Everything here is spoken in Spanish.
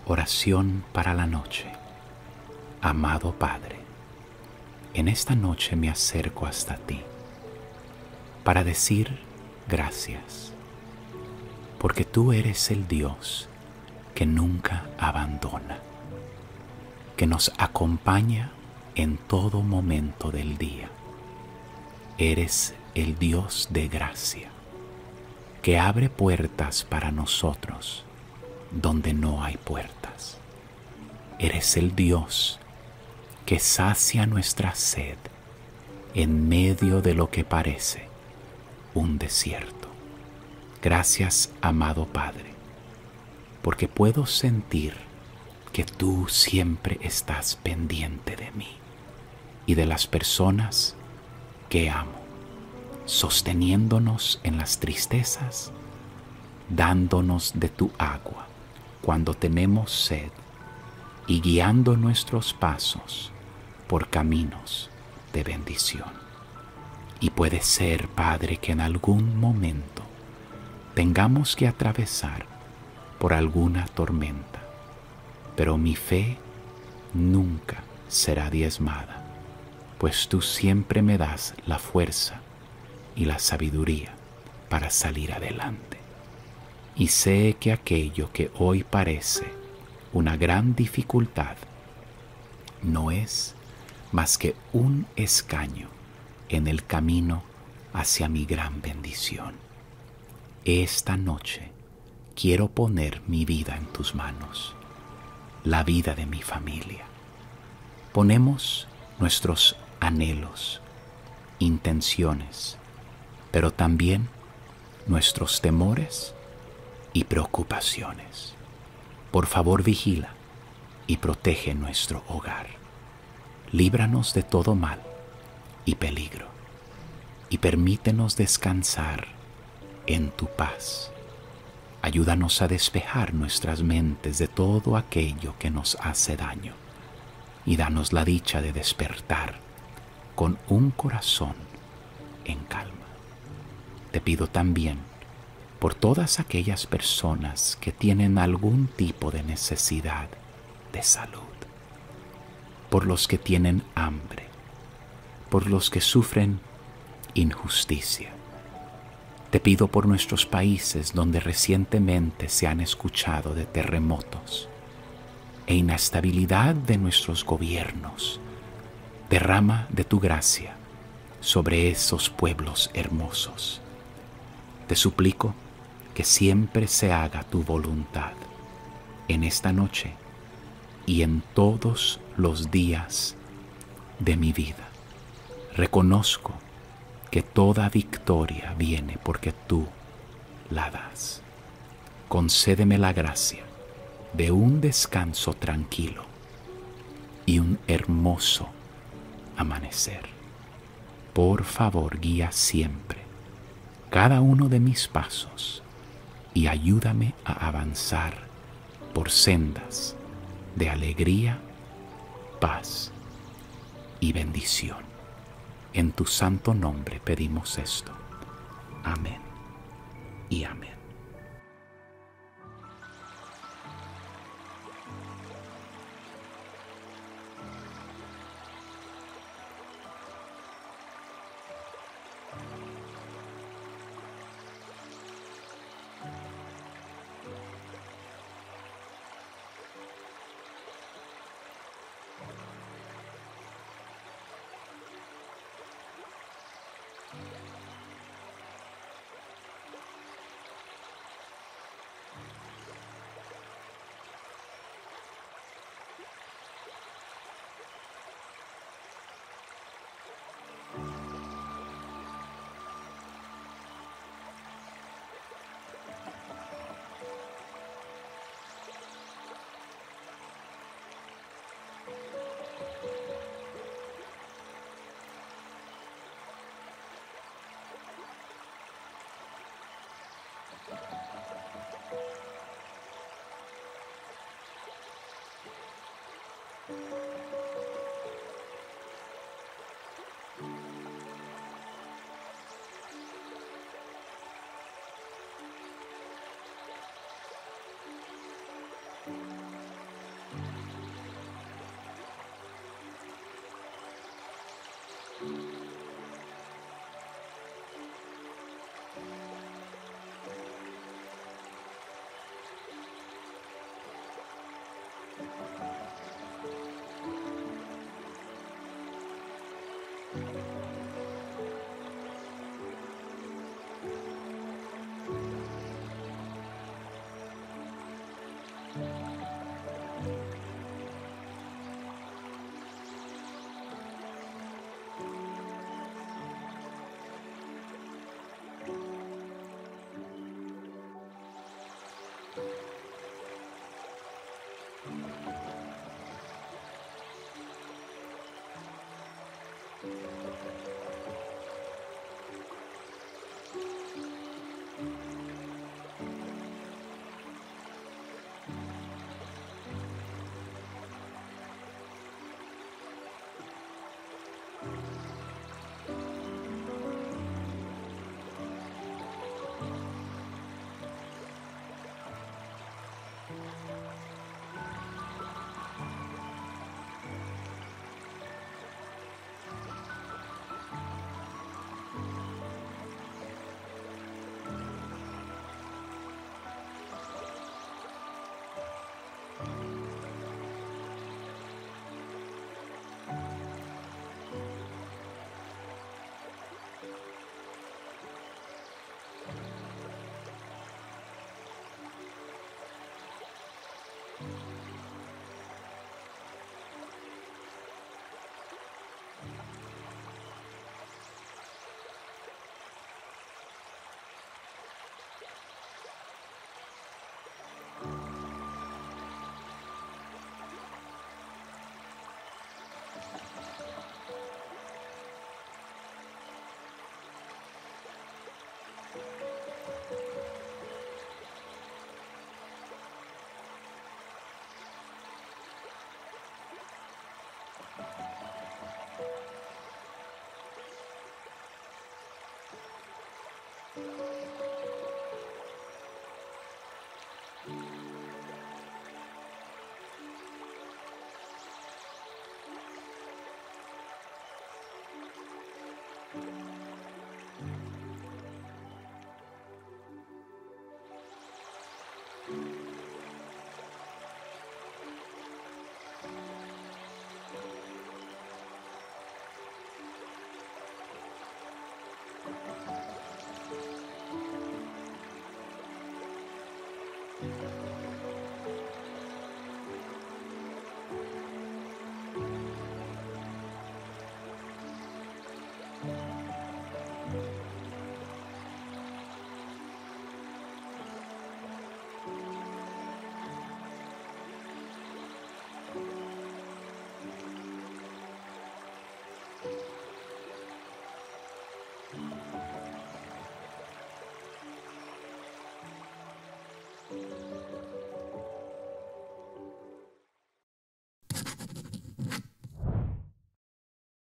Oración para la noche. Amado Padre, en esta noche me acerco hasta ti para decir gracias, porque tú eres el Dios que nunca abandona, que nos acompaña en todo momento del día. Eres el Dios de gracia, que abre puertas para nosotros donde no hay puertas. Eres el Dios que sacia nuestra sed en medio de lo que parece un desierto. Gracias, amado Padre, porque puedo sentir que tú siempre estás pendiente de mí y de las personas que amo, sosteniéndonos en las tristezas, dándonos de tu agua cuando tenemos sed y guiando nuestros pasos por caminos de bendición. Y puede ser, Padre, que en algún momento tengamos que atravesar por alguna tormenta, pero mi fe nunca será diezmada, pues tú siempre me das la fuerza y la sabiduría para salir adelante. Y sé que aquello que hoy parece una gran dificultad no es más que un escaño en el camino hacia mi gran bendición. Esta noche quiero poner mi vida en tus manos, la vida de mi familia. Ponemos nuestros anhelos, intenciones, pero también nuestros temores y preocupaciones. Por favor, vigila y protege nuestro hogar. Líbranos de todo mal y peligro, y permítenos descansar en tu paz. Ayúdanos a despejar nuestras mentes de todo aquello que nos hace daño, y danos la dicha de despertar con un corazón en calma. Te pido también por todas aquellas personas que tienen algún tipo de necesidad de salud, por los que tienen hambre, por los que sufren injusticia. Te pido por nuestros países donde recientemente se han escuchado de terremotos e inestabilidad de nuestros gobiernos. Derrama de tu gracia sobre esos pueblos hermosos. Te suplico que siempre se haga tu voluntad en esta noche y en todos los días de mi vida. Reconozco que toda victoria viene porque tú la das. Concédeme la gracia de un descanso tranquilo y un hermoso amanecer. Por favor, guía siempre cada uno de mis pasos y ayúdame a avanzar por sendas de alegría, paz y bendición. En tu santo nombre pedimos esto. Amén y amén.